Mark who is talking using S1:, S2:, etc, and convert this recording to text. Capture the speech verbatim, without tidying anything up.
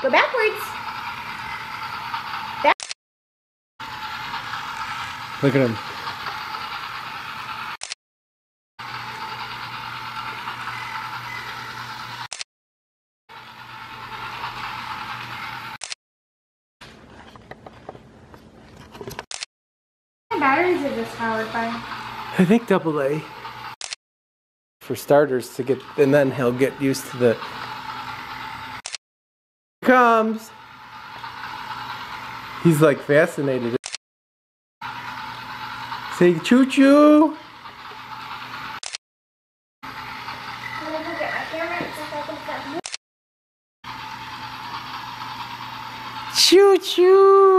S1: Go backwards. Back.
S2: Look at him.
S1: The batteries are just powered by.
S2: I think double A. For starters to get, and then he'll get used to the. Here comes. He's like fascinated. Say choo choo. Choo choo.